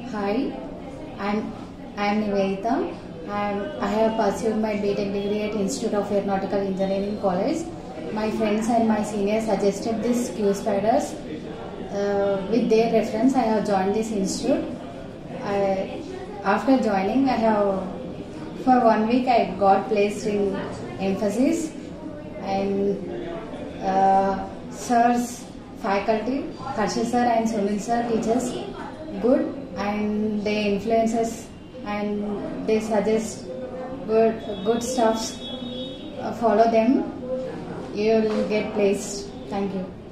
Hi, I am Nivedita, and I have pursued my BTech degree at Institute of Aeronautical Engineering College. My friends and my seniors suggested this QSpiders. With their reference, I have joined this institute. After joining, for 1 week I got placed in emphasis, and sirs, faculty, Harshit sir and Sunil sir teachers good, and they influence us and they suggest good stuffs. Follow them, you will get placed. Thank you.